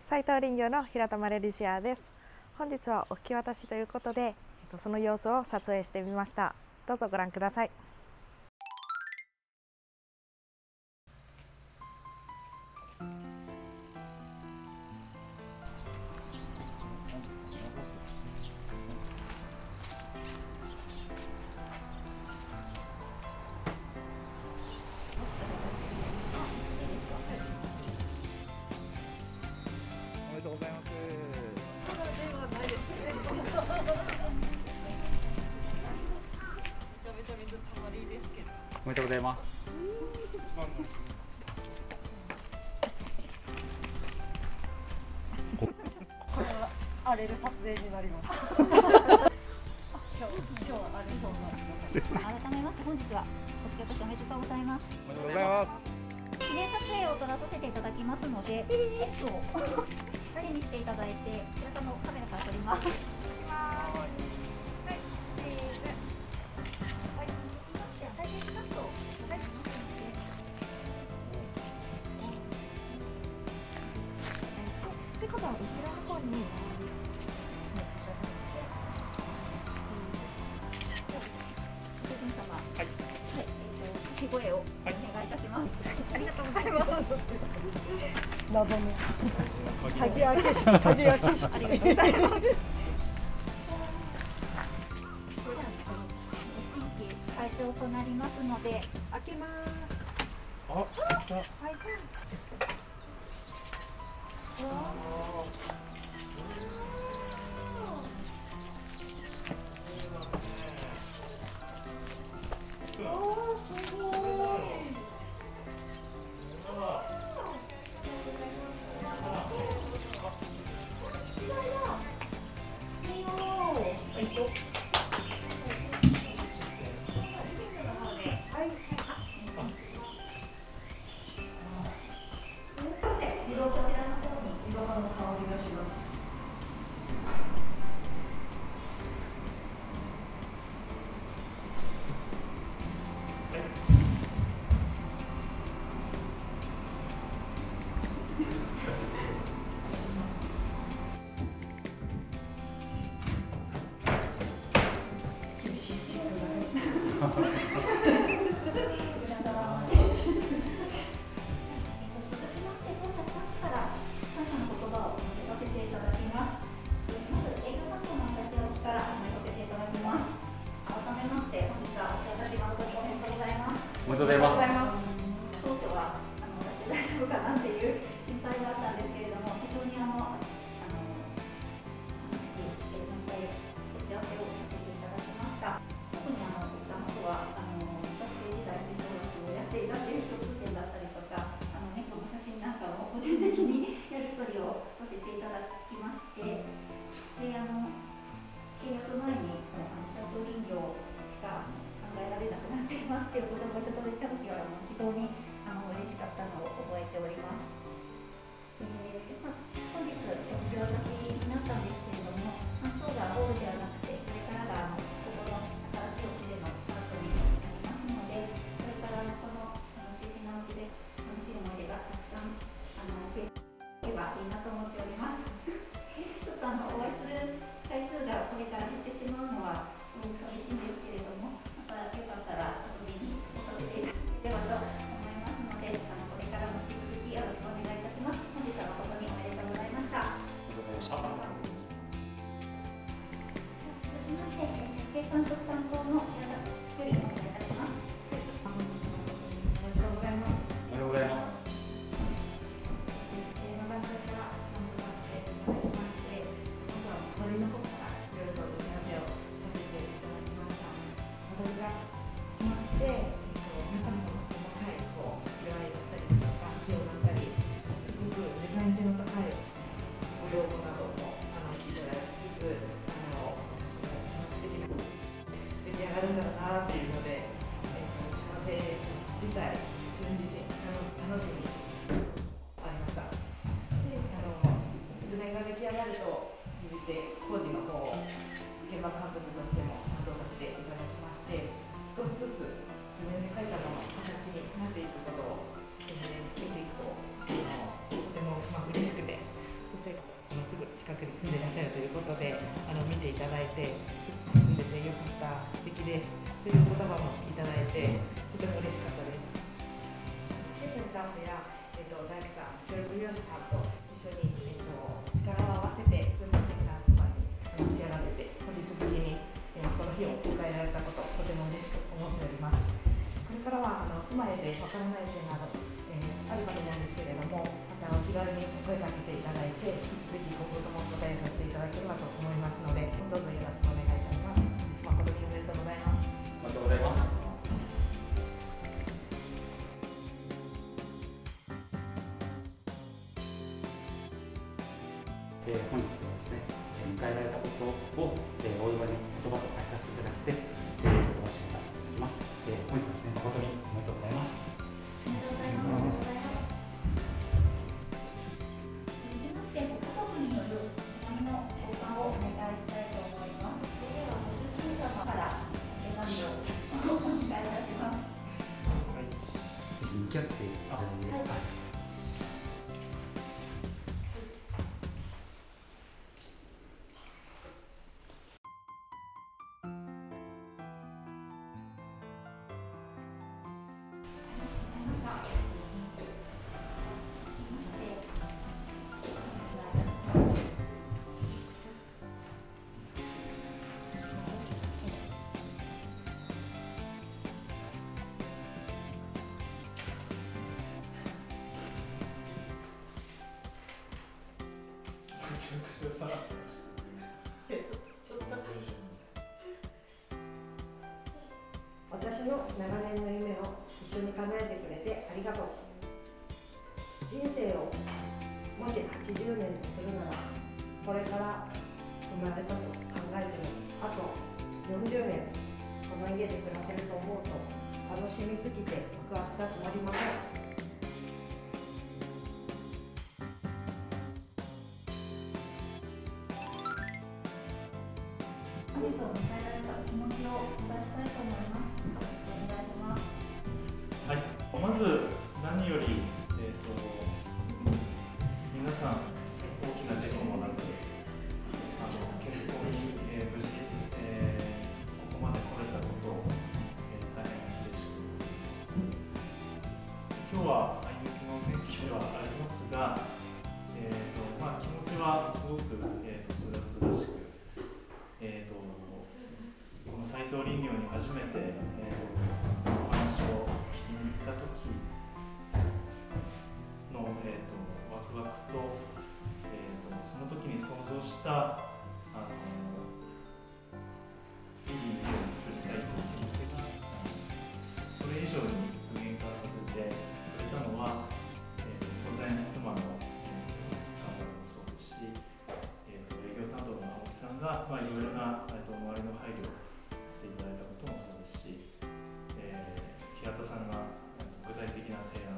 斉藤林業の平田マレリシアです。本日はお引き渡しということで、その様子を撮影してみました。どうぞご覧ください。 おめでとうございます。おめでとうございます。 これは荒れる撮影になります。今日は荒れそうな。 改めまして本日はお引き渡しおめでとうございます。 おめでとうございます。 記念撮影を撮らさせていただきますので、手にしていただいて、平田のカメラから撮ります。 で、肩を後ろの方に掛け声をお願いいたします。ありがとうございます。 謎の鍵開け式、鍵開け式。 ありがとうございます。新規会場となりますので、 開けます。 あ、来た。 開いた。 おめでとうございます。 当初は私大丈夫かなっていう心配があったんですけれども、非常に楽しく全体打ち合わせをさせていただきました。特に奥様とは学生時代吹奏楽をやっていたという共通点だったりとか、猫の写真なんかも個人的にやり取りをさせていただきまして、で契約前に斉藤林業しか考えられなくなっていますということをいただいたときは非常に嬉しかったのを覚えております。本日お引き渡しになったんですけれども、そうがゴールではなくて、これからがここの新しいお家でのスタートになりますので、これからこの素敵なお家で楽しい思い出がたくさん増えればいいなと思っております。ちょっとお会いする回数がこれから減ってしまうのはすごく寂しいんですけれども、またよかったら遊びに来させていただければと思いますので、これからも引き続きよろしくお願いいたします。本日は誠におめでとうございました。続きまして、設計監督担当の平田よりお願いいたします。 おめでとうございます。 おめでとうございます。 設計の段階から担当させていただきまして、まずは間取りの方からいろいろと打ち合わせをさせていただきました。間取りが決まって、中身の細かい色合いだったりですとか、仕様だったり、すごくデザイン性の高いご要望などもいただきつつ、私も素敵な出来上がるんだろうなっていうので、完成自体、自分自身楽しみにありました。で、図面が出来上がると、続いて工事の方を現場監督としても担当させていただきまして、少しずつ図面で描いたものが形になっていくことを見ていくと、とても嬉しくて、そしとても嬉しかったです。弊社スタッフや、大工さん、協力業者さんと一緒に、力を合わせて文化的な集まりに仕上がれて、本日無事に、この日を迎えられたこと、とても嬉しく思っております。これからは住まいでわからない点など、あるかと思うんですけれども、またお気軽に声かけていただいて、引き続き今後ともお答えさせていただければと思いますので、どうぞよろしくお願いいたします。誠におめでとうございます。 おめでとうございます。 本日はですね、迎えられたことを、お祝いの言葉と書かせていただいて、言わせていただきます。本日はですね、誠におめでとうございます。 ありがとうございます。続きまして、ご家族による手紙の交換をお願いしたいと思います。それでは、ご出身者から手紙をお願いいたします。 ぜひ向き合っていただいていいですか。 私の長年の夢を一緒に叶えてくれてありがとう。人生をもし80年とするなら、これから生まれたと考えてもあと40年この家で暮らせると思うと楽しみすぎてワクワクが止まりません。 本日を迎えられた気持ちをお伝えしたいと思います。よろしくお願いします。 はい、まず何より、皆さん大きな事故もなく健康に、無事、ここまで来れたことを、大変嬉しく思います。今日はあいにくの天気ではありますが、気持ちはすごくすがすがしく、この斉藤林業に初めて、お話を聞きに行った時の、ワクワクと、その時に想像したいい家を作りたいという気持ちがそれ以上に具現化させてくれたのは、当然妻の頑張りもそうですし、営業担当の青木さんが、いろいろな周りの配慮をしていただいたこともそうですし、平田さんが具体的な提案、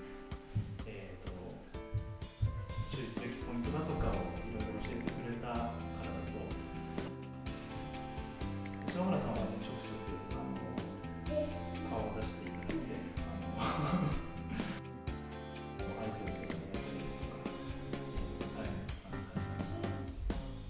注意すべきポイントだとかをいろいろ教えてくれたからだと思います。島村さんはちょくちょく顔を出していただいて相手をしていただいたりとか、大変感謝しています。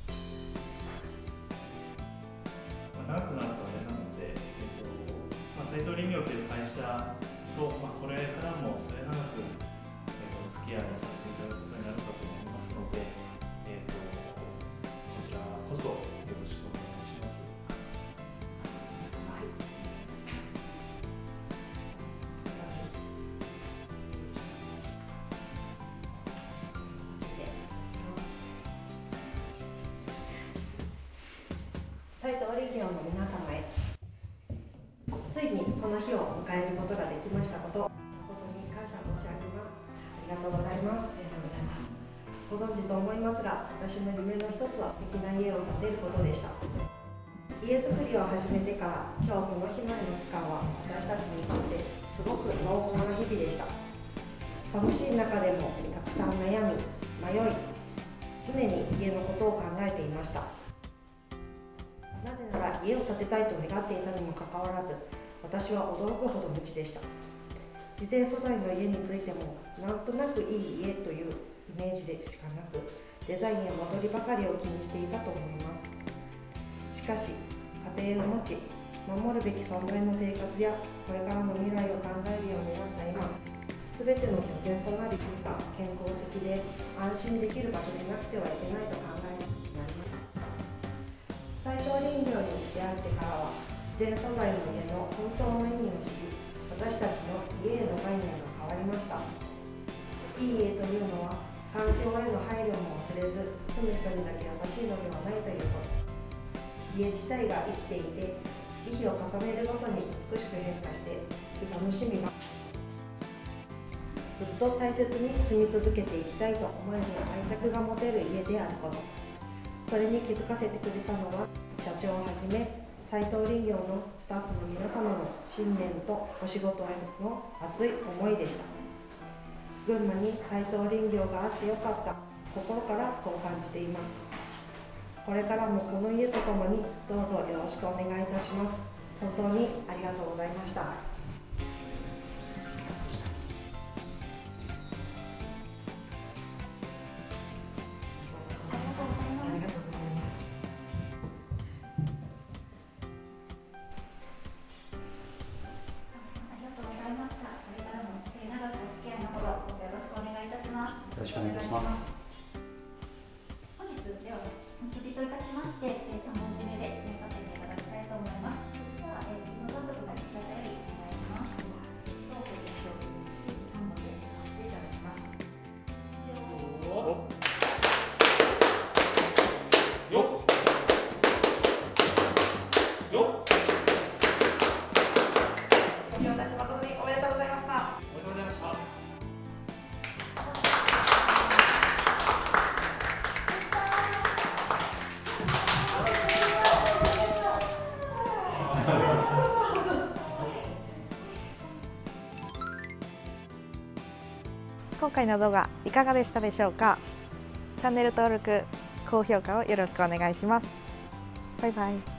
長くなるとあれなので、斉藤林業という会社と、これからも末永く、お付き合いをさせていただくことになるかと思いますので、こちらこそよろしくお願いします。 斉藤林業の皆様へ、ついにこの日を迎えることができましたこと、誠に感謝申し上げます。ありがとうございます。ありがとうございます。ご存知と思いますが、私の夢の一つは素敵な家を建てることでした。家づくりを始めてから今日この日までの期間は、私たちにとってすごく濃厚な日々でした。楽しい中でもたくさん悩み、迷い、常に家のことを考えていました。なぜなら家を建てたいと願っていたにもかかわらず、私は驚くほど無知でした。自然素材の家についても、なんとなくいい家というイメージでしかなく、デザインや間取りばかりを気にしていたと思います。しかし、家庭を持ち、守るべき存在の生活やこれからの未来べての拠点となり、健康的で安心できる場所でなくてはいけないと考えるようになりました。斉藤林業に出会ってからは、自然素材の家の本当の意味を知り、私たちの家への概念が変わりました。いい家というのは、環境への配慮も忘れず、住む人にだけ優しいのではないということ。家自体が生きていて、月日を重ねるごとに美しく変化していく楽しみが、ずっと大切に住み続けていきたいと思える愛着が持てる家であること。それに気づかせてくれたのは、社長をはじめ斉藤林業のスタッフの皆様の信念とお仕事への熱い思いでした。群馬に斉藤林業があってよかった、心からそう感じています。これからもこの家とともにどうぞよろしくお願いいたします。本当にありがとうございました。 よろしくお願いいたします。 本日では設置といたしまして、3問締めで締めさせていただきたいと思います。では、リモート監督がこちらよりお願いします。どうぞ一緒に3問でさせていただきます。 ご協力誠におめでとうございました。 おめでとうございました。 今回の動画いかがでしたでしょうか。チャンネル登録、高評価をよろしくお願いします。バイバイ。